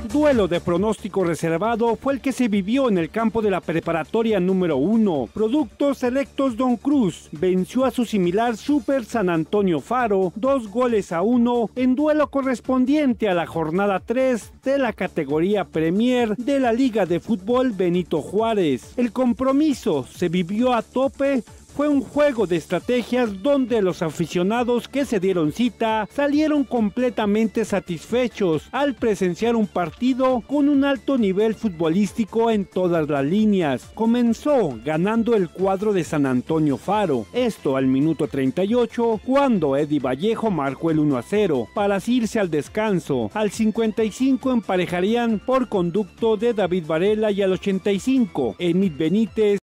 Duelo de pronóstico reservado fue el que se vivió en el campo de la preparatoria número 1. Productos Selectos Don Cruz venció a su similar Super San Antonio Faro 2-1 en duelo correspondiente a la jornada 3 de la categoría Premier de la Liga de Fútbol Benito Juárez. El compromiso se vivió a tope. Fue un juego de estrategias donde los aficionados que se dieron cita salieron completamente satisfechos al presenciar un partido con un alto nivel futbolístico en todas las líneas. Comenzó ganando el cuadro de San Antonio Faro, esto al minuto 38, cuando Eddie Vallejo marcó el 1-0 para irse al descanso. Al 55 emparejarían por conducto de David Varela y al 85, Enid Benítez